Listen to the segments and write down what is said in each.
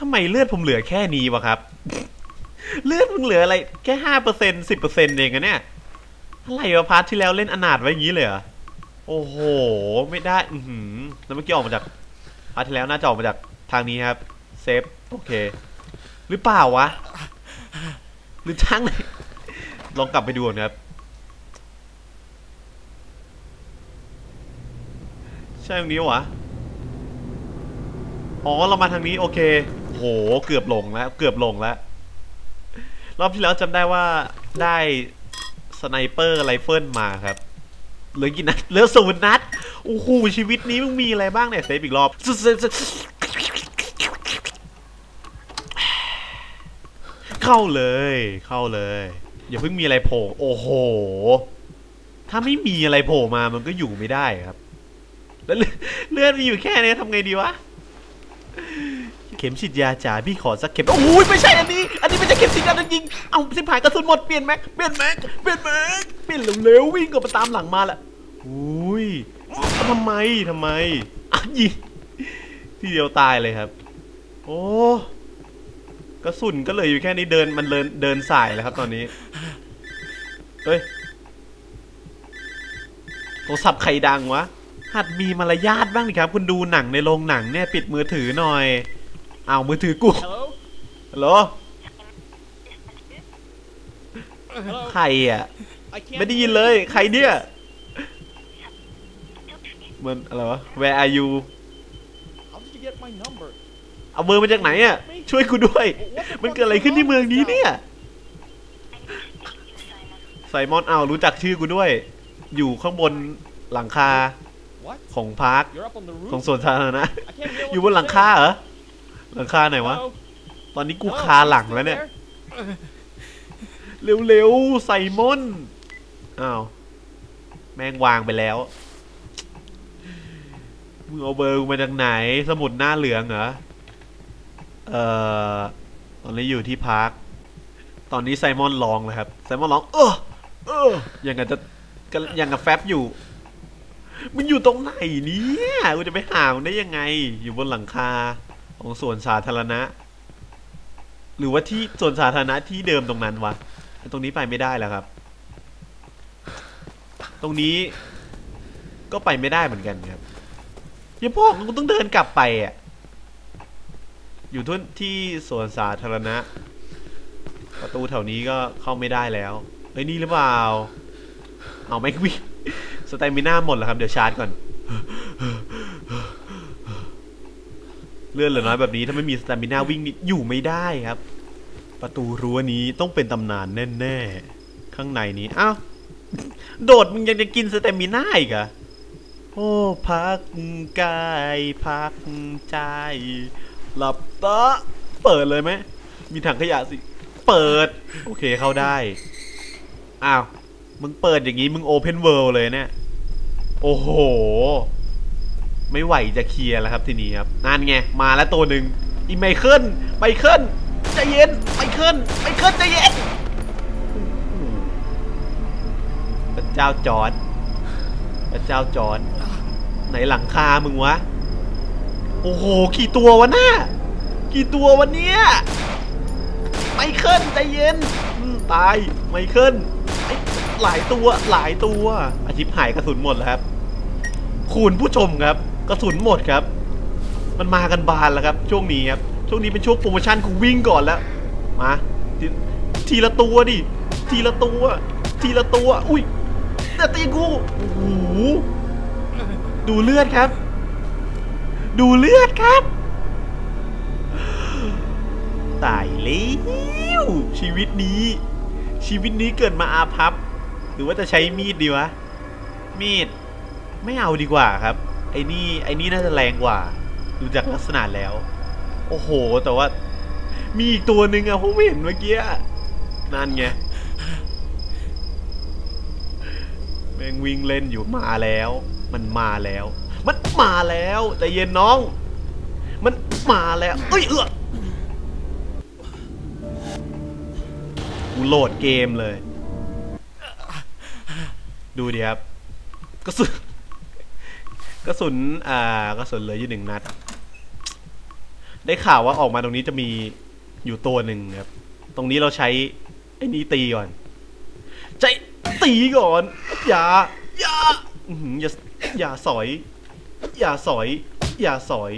ไมเลือดผมเหลือแค่นี้วะครับเลือดมึงเหลืออะไรแค่5% 10%เองอะเนี่ยอะไรวะพาร์ทที่แล้วเล่นอนาถไว้อย่างนี้เลยเหรอโอ้โหไม่ได้แล้วเมื่อกี้ออกมาจากพาร์ทที่แล้วน่าจะออกมาจากทางนี้ครับเซฟโอเคหรือเปล่าวะหรือทางไหนลองกลับไปดูนะครับใช่ตรงนี้วะอ๋อเรามาทางนี้โอเคโหเกือบหลงแล้วเกือบหลงแล้วรอบที่แล้วจำได้ว่าได้สไนเปอร์ไรเฟิลมาครับเหลือกี่นัดเหลือ0 นัดโอ้โหชีวิตนี้มึงมีอะไรบ้างเนี่ยเซฟอีกรอบเข้าเลยเข้าเลยอย่าเพิ่งมีอะไรโผล่โอ้โหถ้าไม่มีอะไรโผล่มามันก็อยู่ไม่ได้ครับแล้วเลือดมีอยู่แค่นี้ทำไงดีวะเข็มฉีดยาจ๋าพี่ขอสักเข็มโอ้ยไม่ใช่อันนี้ไม่ใช่เข็มฉีดยาจริงเอาสิบหายกระสุนหมดเปลี่ยนแม็กเปลี่ยนเร็วๆวิ่งก็มาตามหลังมาละอุ้ยทำไมยิงทีเดียวตายเลยครับโอ้กระสุนก็เลยอยู่แค่นี้เดินสายแล้วครับตอนนี้เฮ้ยโทรศัพท์ใครดังวะหัดมีมารยาทบ้างดิครับคุณดูหนังในโรงหนังเนี่ยปิดมือถือหน่อยเอามือถือกูฮัลโหลใครอ่ะไม่ได้ยินเลยใครเนี่ยมันอะไรวะ Where are you เอาเบอร์มาจากไหนอ่ะช่วยกูด้วยมันเกิดอะไรขึ้นที่เมืองนี้เนี่ยไซมอนเอารู้จักชื่อกูด้วยอยู่ข้างบนหลังคาของพาร์คของสวนสาธารณะอยู่บนหลังคาเหรอหลังคาไหนวะตอนนี้กูคาหลังแล้วเนี่ยเร็วๆไซมอนอ้าวแม่งวางไปแล้วมึงเอาเบอร์กูมาจากไหนสมุดหน้าเหลืองเหรอตอนนี้อยู่ที่พาร์คตอนนี้ไซมอนร้องเลยครับไซมอนร้องยังกับแฟบอยู่มันอยู่ตรงไหนเนี่ยกูจะไปหามันได้ยังไงอยู่บนหลังคาของสวนสาธารณะหรือว่าที่สวนสาธารณะที่เดิมตรงนั้นวะตรงนี้ไปไม่ได้แล้วครับตรงนี้ก็ไปไม่ได้เหมือนกันครับอย่าบอกกูต้องเดินกลับไปอ่ะอยู่ที่สวนสาธารณะประตูแถวนี้ก็เข้าไม่ได้แล้วเฮ้ยนี่หรือเปล่าเอาไม่วิ่งสเตมิน่าหมดแล้วครับเดี๋ยวชาร์จก่อนเลื่อนเหลือน้อยแบบนี้ถ้าไม่มีสเตมิน่าวิ่งนี่อยู่ไม่ได้ครับประตูรั้วนี้ต้องเป็นตำนานแน่ๆข้างในนี้อ้าวโดดมึงยังจะกินสเตมิน่าอีกอะโอ้พักกายพักใจหลับตาเปิดเลยไหมมีถังขยะสิเปิดโอเคเข้าได้อ้าวมึงเปิดอย่างนี้มึงโอเพนเวิลด์เลยเนี่ยโอ้โหไม่ไหวจะเคลียร์แล้วครับทีนี้ครับนั่นไงมาแล้วตัวหนึ่งอีไมเคิลใจเย็นไมเคิลใจเย็นพระเจ้าจอร์จไหนหลังคามึงวะโอ้โหกี่ตัววะน่ะกี่ตัววันเนี้ยไมเคิลใจเย็นตายไมเคิลหลายตัวอาชิบหายกระสุนหมดแล้วครับคุณผู้ชมครับกระสุนหมดครับมันมากันบานแล้วครับช่วงนี้ครับช่วงนี้เป็นช่วงโปรโมชั่นกูวิ่งก่อนแล้วมาทีละตัวดิทีละตัวอุ้ยแต่ตีกูโอ้โหดูเลือดครับตายแล้วชีวิตนี้เกิดมาอาภัพหรือว่าจะใช้มีดดีวะมีดไม่เอาดีกว่าครับไอ้นี่น่าจะแรงกว่าดูจากลักษณะแล้วโอ้โหแต่ว่ามีอีกตัวหนึ่งอะผมเห็นเมื่อกี้นั่นไงแม่งวิ่งเล่นอยู่มาแล้วมันมาแล้วใจเย็นน้องมันมาแล้วกูโหลดเกมเลยดูดิครับกระสุนเหลืออยู่1 นัดได้ข่าวว่าออกมาตรงนี้จะมีอยู่ตัวหนึ่งครับตรงนี้เราใช้ไอ้นี้ตีก่อนใจตีก่อนอย่าอย่าอย่าสอยอย่าสอยอย่าสอย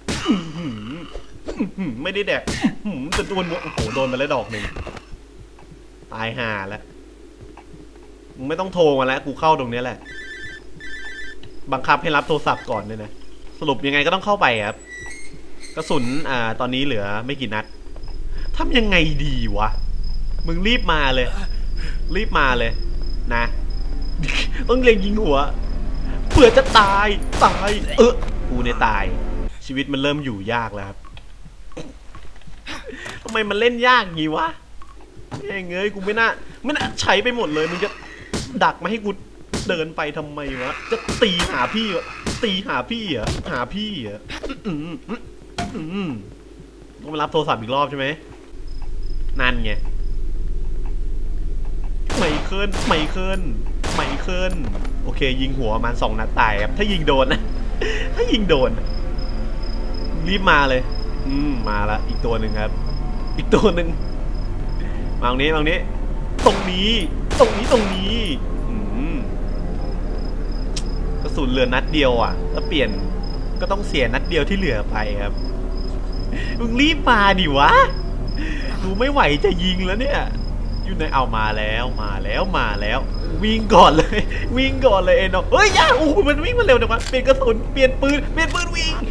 ไม่ได้แดกจะโดนโอ้โหโดนไปแล้วดอกหนึ่งตายห่าแล้วมึงไม่ต้องโทรมาแล้วกูเข้าตรงนี้แหละบังคับให้รับโทรศัพท์ก่อนเลยนะสรุปยังไงก็ต้องเข้าไปครับกระสุนตอนนี้เหลือไม่กี่นัดทำยังไงดีวะมึงรีบมาเลยรีบมาเลยนะต้องเล็งยิงหัวเผื่อจะตายกูเนี่ยตายชีวิตมันเริ่มอยู่ยากแล้วครับทำไมมันเล่นยากงี้วะเงยกูไม่น่าใช้ไปหมดเลยมึงจะดักมาให้กูเดินไปทำไมวะจะตีหาพี่วะตีหาพี่เหรอหาพี่เหรอต้องมารับโทรศัพท์อีกรอบใช่ไหมนั่นไงไม่เคินโอเคยิงหัวมัน2 นัดตายครับถ้ายิงโดนนะถ้ายิงโดนรีบมาเลยมาละอีกตัวหนึ่งครับอีกตัวหนึ่งมาตรงนี้ตรงนี้กระสุนเหลือนัดเดียวอ่ะแล้วเปลี่ยนก็ต้องเสียนัดเดียวที่เหลือไปครับมึงรีบมาดิวะกูไม่ไหวจะยิงแล้วเนี่ยอยู่ในเอามาแล้ววิ่งก่อนเลยเอ็นเนาะเฮ้ยย่าโอ้โหมันวิ่งมาเร็วจังวะเปลี่ยนกระสุนเปลี่ยนปืนวิ่ง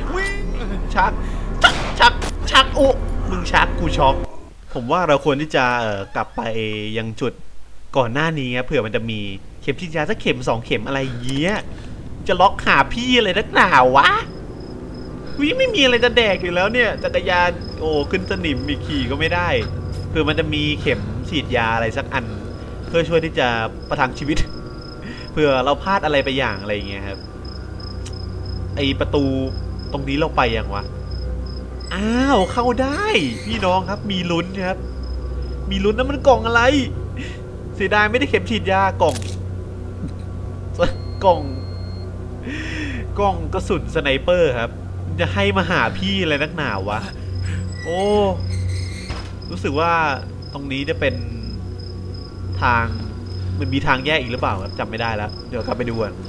ชักโอ้มึงชักกูช็อกผมว่าเราควรที่จะกลับไปยังจุดก่อนหน้านี้ครับเผื่อมันจะมีเข็มฉีดยาสักเข็ม2 เข็มอะไรเงี้ยจะล็อกหาพี่อะไรนักหนาวะวิ่งไม่มีอะไรจะแดกอยู่แล้วเนี่ยจักรยานโอ้ขึ้นสนิมมีขี่ก็ไม่ได้เผื่อมันจะมีเข็มฉีดยาอะไรสักอันเพื่อช่วยที่จะประทังชีวิตเผื่อเราพลาดอะไรไปอย่างอะไรเงี้ยครับไอประตูตรงนี้เราไปยังวะอ้าวเข้าได้พี่น้องครับมีลุ้นครับมีลุ้นนะมันกล่องอะไรเสียดายไม่ได้เข็มฉีดยากล่องกระสุนสไนเปอร์ครับจะให้มาหาพี่อะไรนักหนาวะโอ้รู้สึกว่าตรงนี้จะเป็นทางมันมีทางแยกอีกหรือเปล่าครับจำไม่ได้แล้วเดี๋ยวกลับไปดูกัน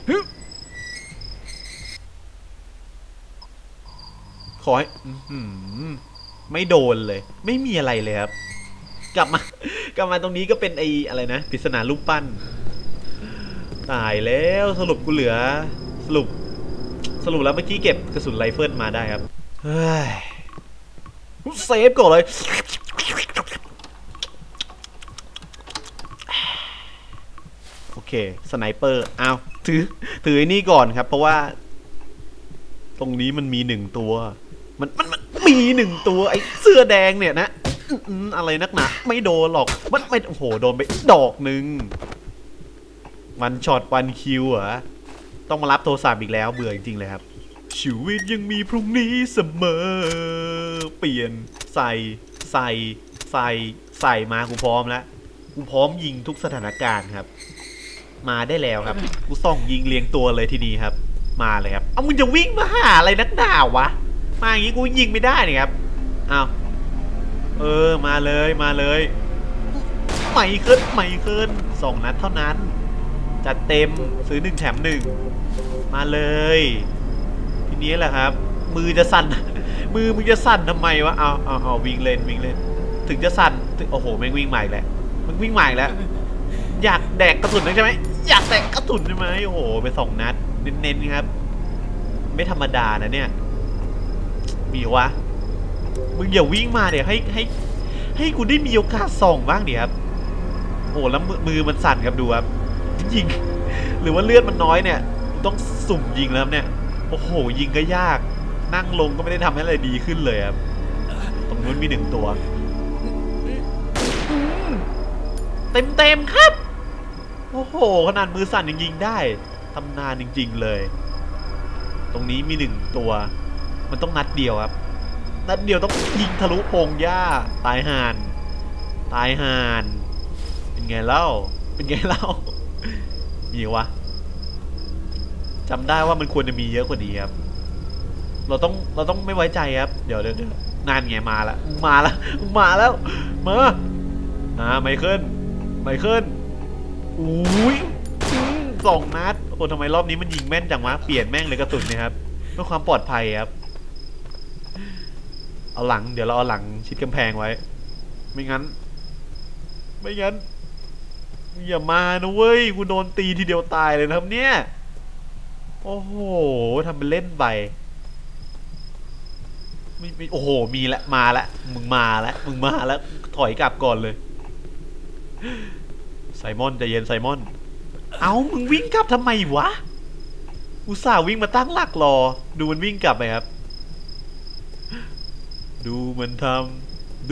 ขอให้ไม่โดนเลยไม่มีอะไรเลยครับกลับมาตรงนี้ก็เป็นไอ้อะไรนะปริศนารูปปั้นตายแล้วสรุปกูเหลือสรุปแล้วเมื่อกี้เก็บกระสุนไรเฟิลมาได้ครับเฮ้ยเซฟก่อนเลยโอเคสไนเปอร์เอาถือไอ้นี่ก่อนครับเพราะว่าตรงนี้มันมี1 ตัวมันมี1 ตัวไอ้เสื้อแดงเนี่ยนะอะไรนักหนาไม่โดนหรอกมันไม่โอ้โหโดนไปดอกหนึ่งมันช็อตวันคิวเหรอต้องมารับโทรศัพท์อีกแล้วเบื่อจริงๆเลยครับชีวิตยังมีพรุ่งนี้เสมอเปลี่ยนใส่มากูพร้อมแล้วกูพร้อมยิงทุกสถานการณ์ครับมาได้แล้วครับกูส่องยิงเรียงตัวเลยทีนี้ครับมาเลยครับเอามึงจะวิ่งมาหาอะไรนักหนาวะมาอย่างงี้กูยิงไม่ได้นี่ครับอ้าวมาเลยไม่ขึ้น2 นัดเท่านั้นจัดเต็มซื้อ1 แถม 1มาเลยทีนี้แหละครับมือจะสั่นมึงจะสั่นทำไมวะเอาวิ่งเล่นถึงจะสั่นโอ้โหแม่งวิ่งใหม่แหละมึงวิ่งใหม่แล้วอยากแดกกระสุนใช่ไหมอยากแดกกระสุนใช่ไหมโอ้โหไป2 นัดเน้นๆครับไม่ธรรมดานะเนี่ยมีวะมึงอย่าวิ่งมาเดี๋ยวให้กูได้มีโอกาสส่องบ้างเดี๋ยวครับโอ้แล้วมือมันสั่นครับดูครับยิงหรือว่าเลือดมันน้อยเนี่ยต้องสุ่มยิงแล้วเนี่ยโอ้โหยิงก็ยากนั่งลงก็ไม่ได้ทำให้อะไรดีขึ้นเลยครับตรงนู้นมี1 ตัวเต็มครับโอ้โหขนาดมือสั่นยังยิงได้ตำนานจริงๆเลยตรงนี้มี1 ตัวมันต้องนัดเดียวครับนัดเดียวต้องยิงทะลุพงหญ้าตายห่านเป็นไงเล่ามีวะจำได้ว่ามันควรจะมีเยอะกว่านี้ครับเราต้องไม่ไว้ใจครับเดี๋ยวนานไงมาแล้วมาแล้วมาไมเคิลอุ้ย2 นัดโอ้ทำไมรอบนี้มันยิงแม่นจังวะเปลี่ยนแม่งเลยกระสุนเนี่ยครับเพื่อความปลอดภัยครับเอาหลังเดี๋ยวเราเอาหลังชิดกำแพงไว้ไม่งั้นอย่ามานะเว้ยกูโดนตีทีเดียวตายเลยนะครับเนี่ยโอ้โหทำเป็นเล่นไปไม่โอ้โหมีละมาละมึงมาแล้วถอยกลับก่อนเลยไซมอนใจเย็นไซมอนเอามึงวิ่งกลับทำไมวะอุตส่าห์วิ่งมาตั้งหลักรอดูมันวิ่งกลับไปครับดูมันทำ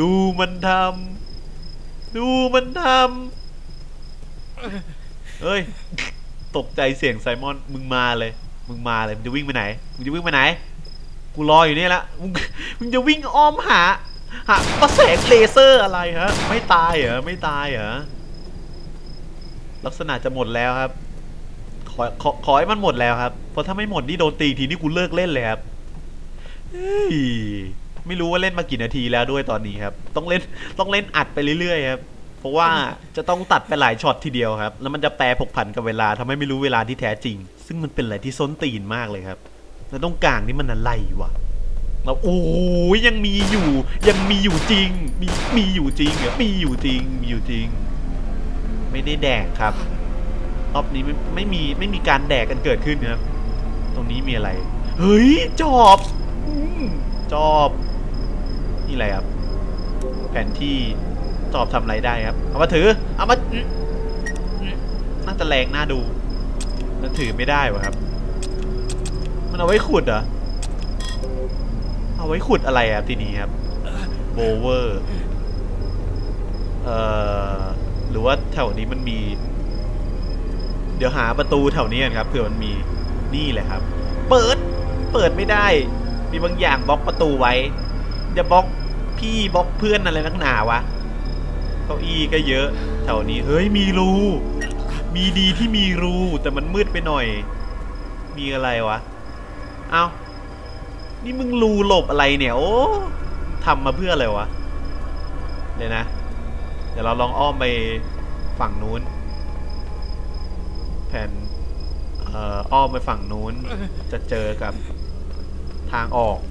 เฮ้ยตกใจเสียงไซมอนมึงมาเลยมึงจะวิ่งไปไหนกูรออยู่นี่ละมึงจะวิ่งอ้อมหาประแสงเลเซอร์อะไรฮะไม่ตายเหรอลักษณะจะหมดแล้วครับขอให้มันหมดแล้วครับเพราะถ้าไม่หมดนี่โดนตีทีนี่กูเลิกเล่นเลยครับไม่รู้ว่าเล่นมากี่นาทีแล้วด้วยตอนนี้ครับต้องเล่นอัดไปเรื่อยๆครับเพราะว่าจะต้องตัดไปหลายช็อตทีเดียวครับแล้วมันจะแปรผกผันกับเวลาทำให้ไม่รู้เวลาที่แท้จริงซึ่งมันเป็นอะไรที่ส้นตีนมากเลยครับแล้วตรงกลางนี่มันอะไรวะแล้วโอ้ยยังมีอยู่จริงมีอยู่จริงไม่ได้แดกครับรอบนี้ไม่มีการแดกกันเกิดขึ้นครับตรงนี้มีอะไรเฮ้ยจอบนี่อะไรครับแผนที่จอบทำอะไรได้ครับเอามาถือน่าจะแรงน่าดูมันถือไม่ได้วะครับมันเอาไว้ขุดเหรอเอาไว้ขุดอะไรครับทีนี้ครับโบเวอร์หรือว่าแถวนี้มันมีเดี๋ยวหาประตูแถวนี้กันครับเผื่อมันมีนี่แหละครับเปิดไม่ได้มีบางอย่างบล็อกประตูไว้จะบล็อกพี่บล็อกเพื่อนอะไรนักหนาวะเก้าอี้ก็เยอะแถวนี้เฮ้ยมีรูมีดีที่มีรูแต่มันมืดไปหน่อยมีอะไรวะเอ้านี่มึงรูหลบอะไรเนี่ยโอ้ทำมาเพื่ออะไรวะเดี๋ยวนะเดี๋ยวเราลองอ้อมไปฝั่งนู้นแผนอ้อมไปฝั่งนู้นจะเจอกับทางออก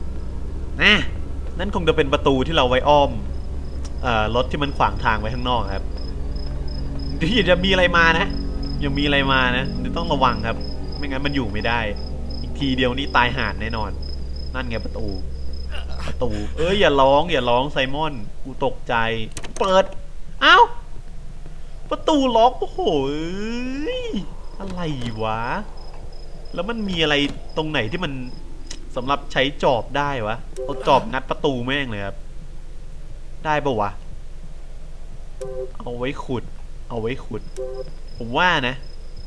นั่นคงจะเป็นประตูที่เราไว้อ้อมรถที่มันขวางทางไว้ข้างนอกครับเดี๋ยวจะมีอะไรมานะยังมีอะไรมานะเดี๋ยวต้องระวังครับไม่งั้นมันอยู่ไม่ได้อีกทีเดียวนี้ตายห่าแน่นอนนั่นไงประตูเอ้ยอย่าร้องไซมอนกูตกใจเปิดเอ้าประตูล็อกโอ้โหอะไรวะแล้วมันมีอะไรตรงไหนที่มันสำหรับใช้จอบได้วะเอาจอบงัดประตูแม่งเลยครับได้ปะวะเอาไว้ขุดผมว่านะ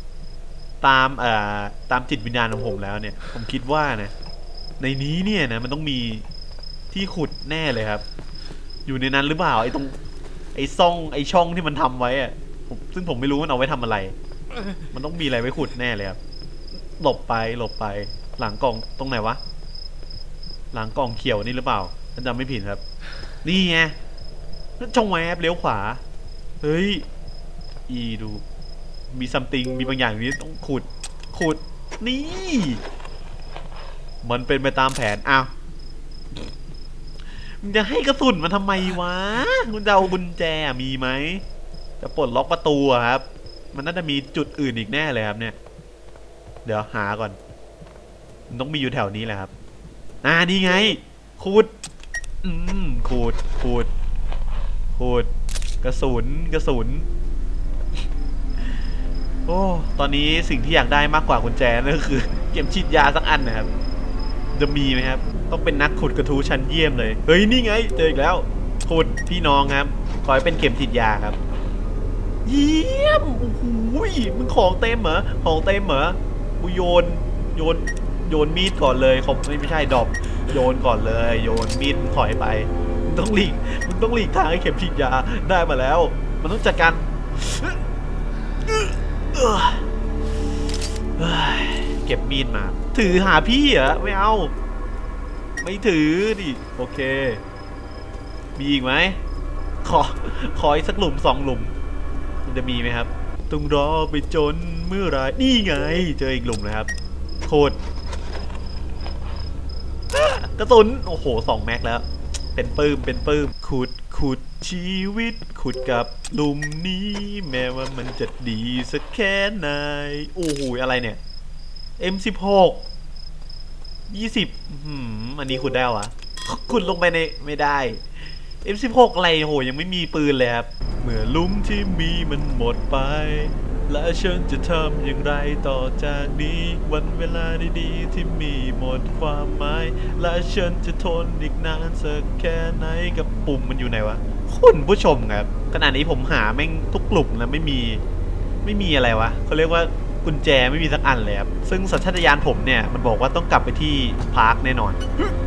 ตามจิตวิญญาณของผมแล้วเนี่ยผมคิดว่านะในนี้เนี่ยนะมันต้องมีที่ขุดแน่เลยครับอยู่ในนั้นหรือเปล่าไอ้ช่องที่มันทำไว้อะซึ่งผมไม่รู้มันเอาไว้ทำอะไรมันต้องมีอะไรไว้ขุดแน่เลยครับหลบไปหลังกล่องตรงไหนวะหลังกล่องเขียวนี่หรือเปล่าฉันจำไม่ผิดครับนี่ไงช่องแวบเลี้ยวขวาเฮ้ยดูมีซัมติงมีบางอย่างนี้ต้องขุดนี่มันเป็นไปตามแผนอ้าวมึงจะให้กระสุนมันทำไมวะคุณจะเอากุญแจมีไหมจะปลดล็อกประตูครับมันน่าจะมีจุดอื่นอีกแน่เลยครับเนี่ยเดี๋ยวหาก่อนมันต้องมีอยู่แถวนี้แหละครับนี่ไงขุดกระสุนโอ้ตอนนี้สิ่งที่อยากได้มากกว่ากุญแจนั่นก็คือเก็บฉีดยาสักอันนะครับจะมีไหมครับต้องเป็นนักขุดกระทู้ชั้นเยี่ยมเลยเฮ้ยนี่ไงเจออีกแล้วขุดพี่น้องครับขอให้เป็นเข็มฉีดยาครับเยี่ยมโอ้โหมึงของเต็มเหรอกูโยนมีดก่อนเลยไม่ใช่ดอกโยนก่อนเลยโยนมีดถอยไปมึงต้องหลีกทางให้เข็มฉีดยาได้มาแล้วมันต้องจัดการเก็บมีดมาถือหาพี่เหรอไม่เอาไม่ถือดิโอเคมีอีกไหมขออีกสักหลุม2 หลุมมันจะมีไหมครับต้องรอไปจนเมื่อไรนี่ไงเจออีกหลุมนะครับโคตรกระสุนโอ้โห2 แม็กแล้วเป็นปื้มขุดชีวิตขุดกับหลุมนี้แม้ว่ามันจะดีสักแค่ไหนโอ้โหอะไรเนี่ย M16 20อันนี้ขุดได้วะขุดลงไปในไม่ได้ M16 อะไรโหยังไม่มีปืนเลยครับเมื่อหลุมที่มีมันหมดไปและฉันจะทำอย่างไรต่อจากนี้วันเวลาดีๆที่มีหมดความหมายและฉันจะทนอีกนานสักแค่ไหนกับปุ่มมันอยู่ไหนวะคุณผู้ชมครับขณะนี้ผมหาแม่งทุกกลุ่มแล้วไม่มีอะไรวะเขาเรียกว่ากุญแจไม่มีสักอันเลยครับซึ่งสัญชาตญาณผมเนี่ยมันบอกว่าต้องกลับไปที่พาร์คแน่นอน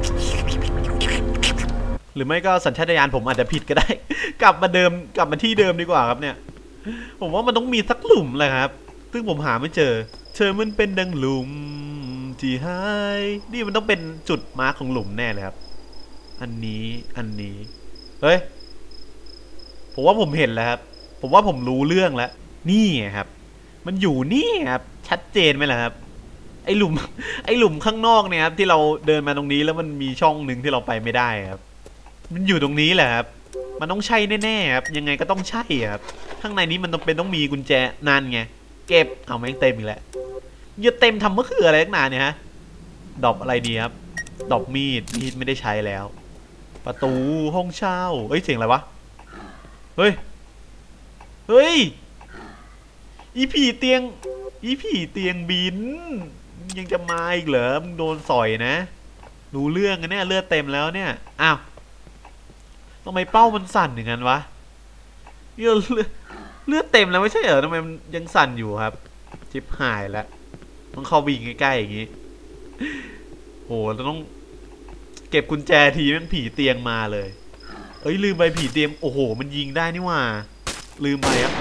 หรือไม่ก็สัญชาตญาณผมอาจจะผิดก็ได้ กลับมาที่เดิมดีกว่าครับเนี่ยผมว่ามันต้องมีสักหลุมแหละครับซึ่งผมหาไม่เจอเธอมันเป็นดังหลุมที่หายนี่มันต้องเป็นจุดมาร์คของหลุมแน่เลยครับอันนี้เฮ้ยผมว่าผมเห็นแล้วครับผมว่าผมรู้เรื่องแล้วนี่ครับมันอยู่นี่ครับชัดเจนไหมล่ะครับไอหลุมข้างนอกเนี่ยครับที่เราเดินมาตรงนี้แล้วมันมีช่องหนึ่งที่เราไปไม่ได้ครับมันอยู่ตรงนี้แหละครับมันต้องใช่แน่ๆครับยังไงก็ต้องใช่ครับข้างในนี้มันต้องมีกุญแจนานไงเก็บเอาแม่งเต็มอีกแล้วอย่าเต็มทำเมื่อคืออะไรนักหนาเนี่ยฮะดอกอะไรดีครับดอกมีดไม่ได้ใช้แล้วประตูห้องเช่าเฮ้ยเสียงอะไรวะเฮ้ยอีผีเตียงบินยังจะมาอีกเหรอมึงโดนสอยนะรู้เรื่องกันเนี่ยเลือดเต็มแล้วเนี่ยอ้าวทำไมเป้ามันสั่นอย่างนั้นวะเลือดเต็มแล้วไม่ใช่เหรอทำไมมันยังสั่นอยู่ครับชิบหายแล้วต้องเข้าวิ่งใกล้ๆอย่างนี้โหเราต้องเก็บกุญแจทีมันผีเตียงมาเลยเอ้ยลืมไปผีเตียงโอ้โหมันยิงได้นี่ว่าลืมไปครับ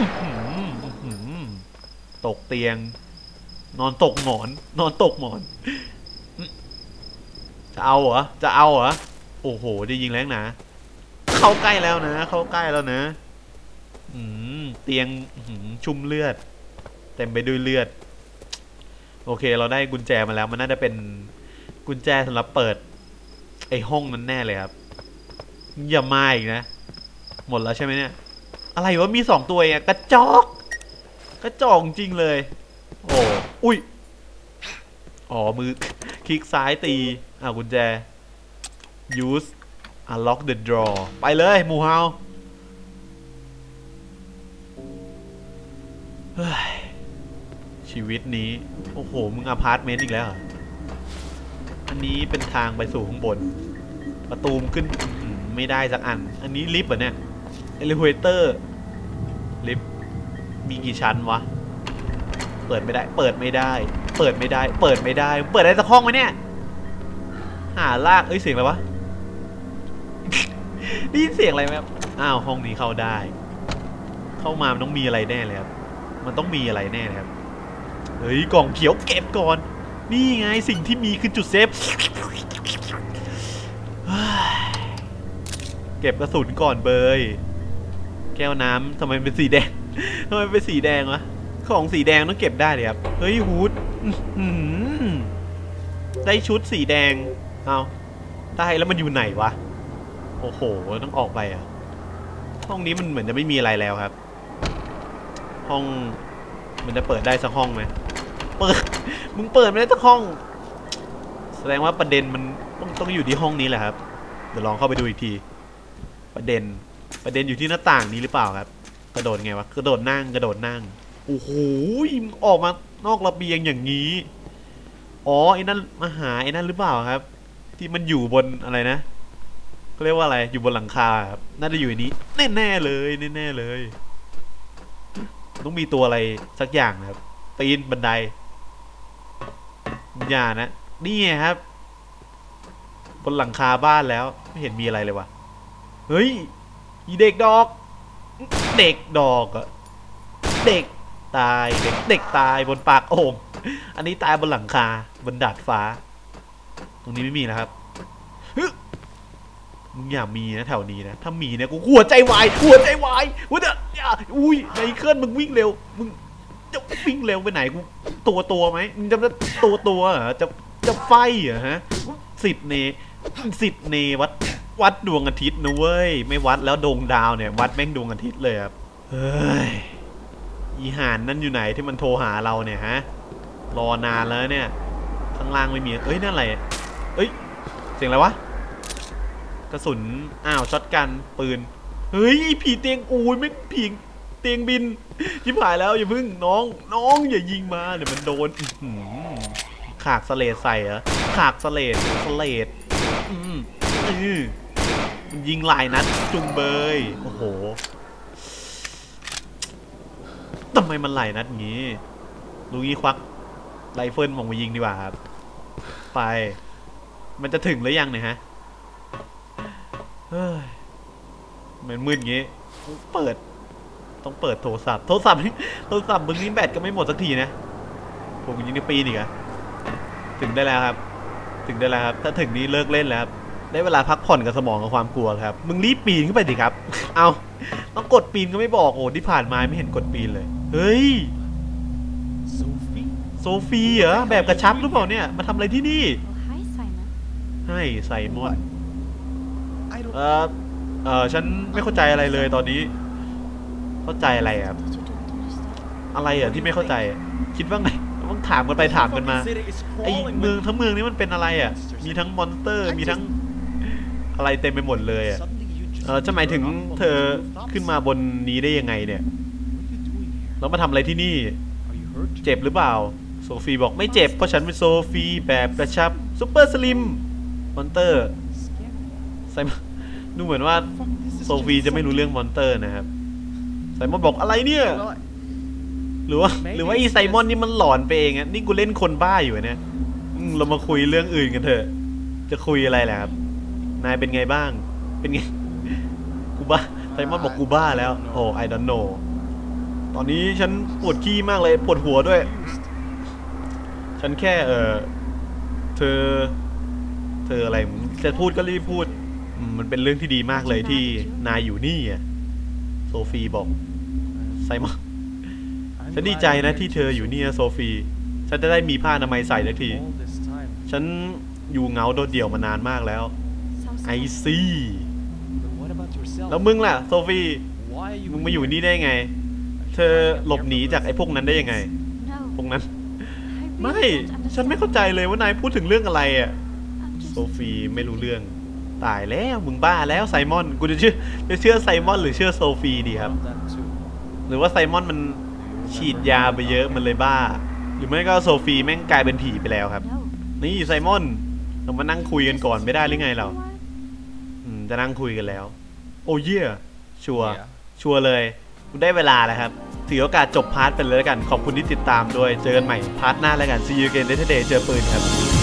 ตกเตียงนอนตกหมอนจะเอาเหรอโอ้โหได้ยิงแรงนะเข้าใกล้แล้วนะเตียงชุ่มเลือดเต็มไปด้วยเลือดโอเคเราได้กุญแจมาแล้วมันน่าจะเป็นกุญแจสำหรับเปิดไอห้องนั้นแน่เลยครับอย่ามาอีกนะหมดแล้วใช่ไหมเนี่ยอะไรวะมี2 ตัวเองกระจอกจริงเลยโอ้อุ้ยอ๋อมือคลิกซ้ายตีกุญแจ use unlock the drawer ไปเลยหมูเฮาชีวิตนี้โอ้โหมึงอพาร์ตเมนต์อีกแล้วอันนี้เป็นทางไปสู่ข้างบนประตูขึ้นไม่ได้สักอันนี้ลิฟต์เหรอเนี่ยเอลิเวเตอร์ลิฟต์มีกี่ชั้นวะเปิดไม่ได้เปิดได้สักห้องไหมเนี่ยหาลากเสียงอะไรวะ นี่เสียงอะไรไหมครับอ้าวห้องนี้เข้าได้เข้ามามันต้องมีอะไรแน่เลยครับมันต้องมีอะไรแน่เลยครับเฮ้ยกล่องเขียวเก็บก่อนนี่ไงสิ่งที่มีคือจุดเซฟเก็บกระสุนก่อนเบยแก้วน้ำทำไมเป็นสีแดงวะของสีแดงต้องเก็บได้เลยครับเฮ้ยฮูดได้ชุดสีแดงเอาได้แล้วมันอยู่ไหนวะโอ้โหต้องออกไปห้องนี้มันเหมือนจะไม่มีอะไรแล้วครับห้องมันจะเปิดได้สักห้องไหมมึงเปิดไม่ได้สักห้องแสดงว่าประเด็นมันต้องอยู่ที่ห้องนี้แหละครับเดี๋ยวลองเข้าไปดูอีกทีประเด็นอยู่ที่หน้าต่างนี้หรือเปล่าครับกระโดดไงวะกระโดดนั่งโอ้โหออกมานอกระเบียงอย่างนี้อ๋อไอ้นั่นมาหาไอ้นั่นหรือเปล่าครับที่มันอยู่บนอะไรนะเขาเรียกว่าอะไรอยู่บนหลังคาครับน่าจะอยู่ในนี้แน่ๆเลยต้องมีตัวอะไรสักอย่างนะครับปีนบันไดอย่านะนี่ไงครับบนหลังคาบ้านแล้วไม่เห็นมีอะไรเลยวะเฮ้ยอีเด็กดอกเด็กตายเด็กตายบนปากโอ่งอันนี้ตายบนหลังคาบนดาดฟ้าตรงนี้ไม่มีนะครับมึงอย่ามีนะแถวนี้นะถ้ามีนะกูหัวใจวายหัวใจวายอุ้ยไมเคิลมึงวิ่งเร็วมึงจะวิ่งเร็วไปไหนกูตัวไหมมึงจะตัวเหรอจะไฟเหรอฮะสิทธิ์เนวัดดวงอาทิตย์นะเว้ยไม่วัดแล้วดวงดาวเนี่ยวัดแม่งดวงอาทิตย์เลยครับเฮ้ยอีห่านนั่นอยู่ไหนที่มันโทรหาเราเนี่ยฮะรอนานแล้วเนี่ยข้างล่างไม่มีเอ้ยนั่นอะไรเอ้ยเสียงอะไรวะกระสุนอ้าวช็อตกันปืนเฮ้ยผีเตียงอูยไม่ผีเตียงบินชิบหายแล้วอย่าพึ่งน้องอย่ายิงมาเดี๋ยวมันโดนขากสเลดใส่เหรอขากสเลดมันยิงหลายนัดจุงเบยโอ้โหทำไมมันหลายนัดงี้ลูกี้ควักไรเฟิลมองมายิงดีกว่าครับไปมันจะถึงหรือยังเนี่ยฮะเฮ้ยมันมืดงี้ต้องเปิดโทรศัพท์มึงนี่แบตก็ไม่หมดสักทีนะผมยิงในปีนอีกอะถึงได้แล้วครับถ้าถึงนี้เลิกเล่นแล้วครับได้เวลาพักผ่อนกับสมองกับความกลัวครับมึงรีบปีนขึ้นไปดิครับเอาต้องกดปีนก็ไม่บอกโอ้ที่ผ่านมาไม่เห็นกดปีนเลยเฮ้ยโซฟีเหรอแบบกระชับหรือเปล่าเนี่ยมาทำอะไรที่นี่ให้ไซมอนฉันไม่เข้าใจอะไรเลยตอนนี้เข้าใจอะไรครับอะไรอ่ะที่ไม่เข้าใจคิดว่าไงต้องถามกันไปถามกันมาไอ้เมืองทั้งเมืองนี้มันเป็นอะไรอ่ะมีทั้งมอนสเตอร์มีทั้งอะไรเต็มไปหมดเลยอ่ะจะหมายถึงเธอขึ้นมาบนนี้ได้ยังไงเนี่ยแล้วมาทำอะไรที่นี่เจ็บหรือเปล่าโซฟีบอกไม่เจ็บเพราะฉันเป็นโซฟีแบบกระชับซุปเปอร์สลิมมอนสเตอร์ไซมอนดูเหมือนว่าโซฟีจะไม่รู้เรื่องมอนสเตอร์นะครับไซมอนบอกอะไรเนี่ยหรือว่าอีไซมอนนี่มันหลอนไปเองอ่ะนี่กูเล่นคนบ้าอยู่เนี่ยเรามาคุยเรื่องอื่นกันเถอะจะคุยอะไรแหละครับนายเป็นไงบ้างเป็นไงกูบ้าไซมอนบอกกูบ้าแล้วโอ้ I don't know ตอนนี้ฉันปวดขี้มากเลยปวดหัวด้วยฉันแค่เธออะไรจะพูดก็รีบพูดมันเป็นเรื่องที่ดีมากเลยที่นายอยู่นี่อ่ะโซฟีบอกไซมอนฉันดีใจนะที่เธออยู่นี่นะโซฟีฉันจะได้มีผ้าอนามัยใส่สักทีฉันอยู่เหงาโดดเดี่ยวมานานมากแล้วไอซี่แล้วมึงล่ะโซฟีมึงมาอยู่นี่ได้ไงเธอหลบหนีจากไอ้พวกนั้นได้ยังไงพวกนั้นไม่ฉันไม่เข้าใจเลยว่านายพูดถึงเรื่องอะไรอ่ะโซฟีไม่รู้เรื่องตายแล้วมึงบ้าแล้วไซมอนกูจะเชื่อไซมอนหรือเชื่อโซฟีดีครับหรือว่าไซมอนมันฉีดยาไปเยอะมันเลยบ้าหรือไม่ก็โซฟีแม่งกลายเป็นผีไปแล้วครับนี่ไซมอนเรามานั่งคุยกันก่อนไม่ได้หรือไงเราจะนั่งคุยกันแล้วโอ้เย่ชัวร์เลยได้เวลาแล้วครับถือโอกาสจบพาร์ทไปเลยแล้วกันขอบคุณที่ติดตามด้วยเจอกันใหม่พาร์ทหน้าแล้วกัน See you again Day to Day เจอปืนครับ